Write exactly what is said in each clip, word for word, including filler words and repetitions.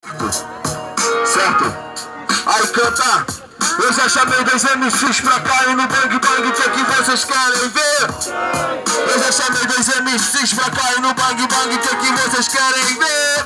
Certo? Aí canta. Eu já chamei dois M Cs pra cá e no bang bang o que, que vocês querem ver? Eu já chamei dois M Cs pra cá e no bang bang o que, que vocês querem ver?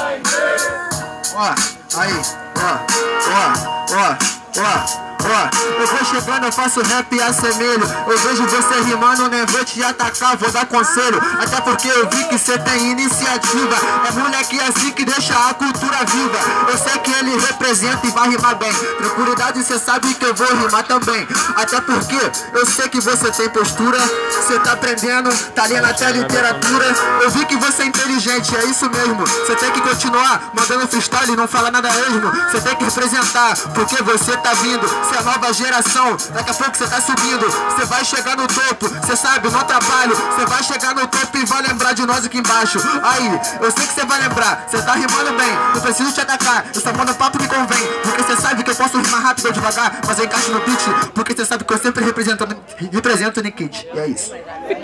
Ó, aí, ó, ó, ó, ó. Ó, eu vou chegando, eu faço rap e assemelho. Eu vejo você rimando, né? Vou te atacar, vou dar conselho. Até porque eu vi que você tem iniciativa. É moleque assim que deixa a cultura viva. Eu sei que ele representa e vai rimar bem. Tranquilidade, você sabe que eu vou rimar também. Até porque eu sei que você tem postura. Você tá aprendendo, tá lendo até literatura. Eu vi que você é inteligente, é isso mesmo. Você tem que continuar mandando freestyle, não fala nada mesmo. Você tem que representar, porque você tá vindo. Você é nova geração, daqui a pouco você tá subindo. Você vai chegar no topo, você sabe, no trabalho. Você vai chegar no topo e vai lembrar de nós aqui embaixo. Aí, eu sei que você vai lembrar. Você tá rimando bem, não preciso te atacar. Eu só mando papo que convém, porque você sabe que eu posso rimar rápido ou devagar, mas eu encaixo no beat, porque você sabe que eu sempre represento, represento o Nikit. E é isso.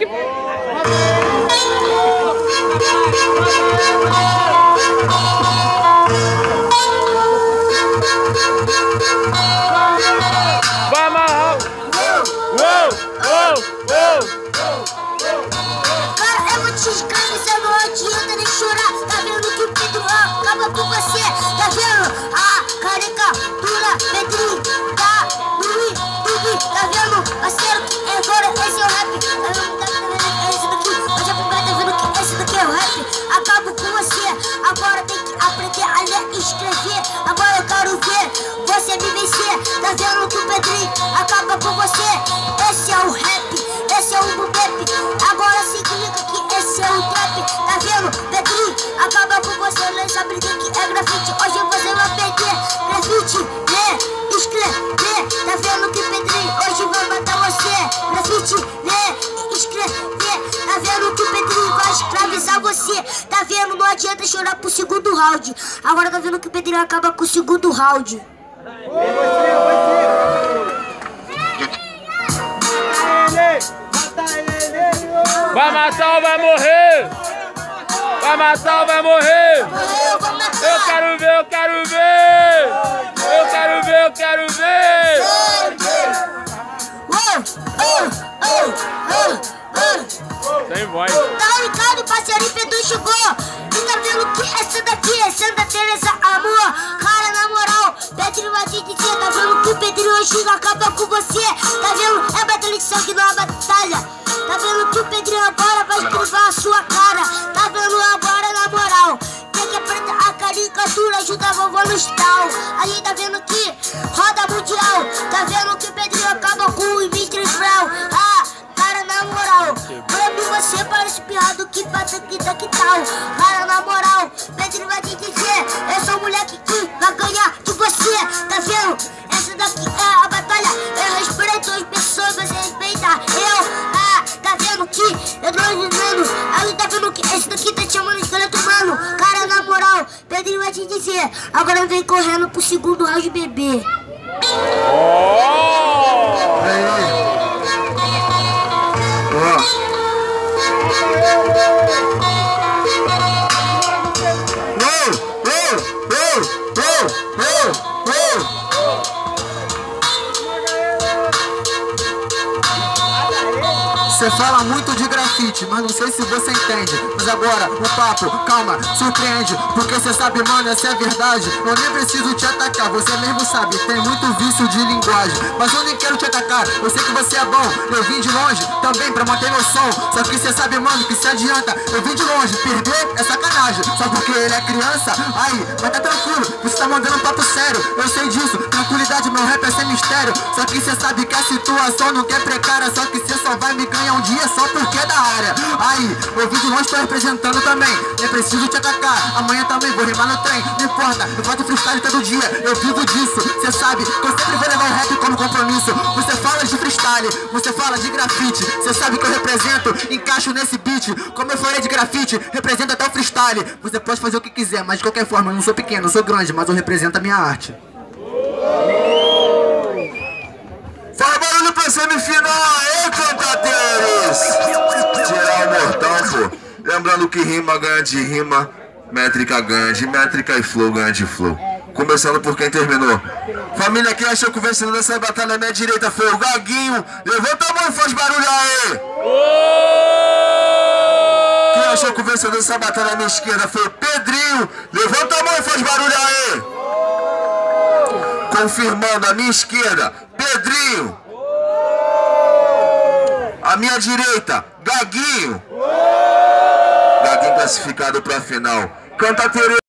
Cara, eu vou te escravizar, não adianta nem chorar. Tá vendo que o Pedro acaba com você? Tá vendo a caricatura Pedrinho tá no YouTube? Tá vendo, parceiro, que agora esse é o rap. Tá vendo, tá vendo esse daqui? Hoje é primeiro, tá vendo que esse daqui é o rap. Acabo com você, agora tem que aprender a ler e escrever. Agora eu quero ver você me vencer. Tá vendo que o Pedrinho acaba com você? Esse é o rap. Esse é o bubep, agora se liga que esse é o trap. Tá vendo, Pedrinho? Acaba com você, não sabe que é grafite. Hoje você vai perder, grafite, lê, escrever. Tá vendo que Pedrinho hoje vai matar você? Grafite, lê, escrever. Tá vendo que o Pedrinho vai escravizar você? Tá vendo, não adianta chorar pro segundo round. Agora tá vendo que o Pedrinho acaba com o segundo round. Vai matar ou vai morrer? Vai matar ou vai morrer? Eu quero ver, eu quero ver! Eu quero ver, eu quero ver! Sem voz. Tá ligado, parceirinho, Pedro chegou. E tá vendo que essa daqui é Santa Teresa, amor. Cara, na moral, Pedrinho vai te dizer. Tá vendo que o Pedrinho hoje acaba com você? Tá vendo? É batalha de sangue, não é batalha. Tá vendo que o Pedrinho agora vai escrever a sua cara. Tá vendo agora, na moral, tem que aprender a caricatura, ajuda a vovó no stall. Aí tá vendo que roda mundial. Tá vendo que o Pedrinho acaba com o Dimitri Brown. Ah, cara, na moral, pra mim você parece piado que bata aqui daqui tal. Cara, na moral, Pedrinho vai te dizer, eu sou o moleque que vai ganhar de você. Tá vendo? Essa daqui é a batalha. Eu respeito as pessoas, você respeita eu. Ah, tá vendo que eu tô dizendo. Aí tá vendo que esse daqui tá te chamando de esqueleto humano. Cara, na moral, Pedrinho vai te dizer, agora vem correndo pro segundo round, bebê. Você fala muito de grafite, mas não sei se você entende. Mas agora, o papo, calma, surpreende. Porque você sabe, mano, essa é a verdade. Eu nem preciso te atacar, você mesmo sabe, tem muito vício de linguagem. Mas eu nem quero te atacar, eu sei que você é bom. Eu vim de longe, também pra manter meu som. Só que você sabe, mano, que se adianta. Eu vim de longe, perder é sacanagem. Só porque ele é criança, aí, mas tá tranquilo, você tá mandando um papo sério. Eu sei disso, tranquilidade, meu rap é sem mistério. Só que você sabe que a situação não quer precária. Só que você só vai me ganhar um dia só porque é da área. Aí, eu vim de longe, tô representando também. Nem preciso te atacar, amanhã também vou rimar no trem. Não importa, eu faço freestyle todo dia, eu vivo disso. Cê sabe que eu sempre vou levar o rap como compromisso. Você fala de freestyle, você fala de grafite. Cê sabe que eu represento, encaixo nesse beat. Como eu falei de grafite, represento até o freestyle. Você pode fazer o que quiser, mas de qualquer forma, eu não sou pequeno, eu sou grande, mas eu represento a minha arte. Fala barulho pra semifinal aí, cantadeiros! Tirar o mortão, pô. Lembrando que rima ganha de rima. Métrica ganha de métrica e flow ganha de flow. Começando por quem terminou. Família, quem achou que o vencedor dessa batalha à minha direita foi o Gaguinho? Levanta a mão e faz barulho aí! Quem achou que o vencedor dessa batalha à minha esquerda foi o Pedrinho? Levanta a mão e faz barulho aí! Confirmando, a minha esquerda, Pedrinho. A minha direita, Gaguinho. Gaguinho classificado pra final. Canta Tereza.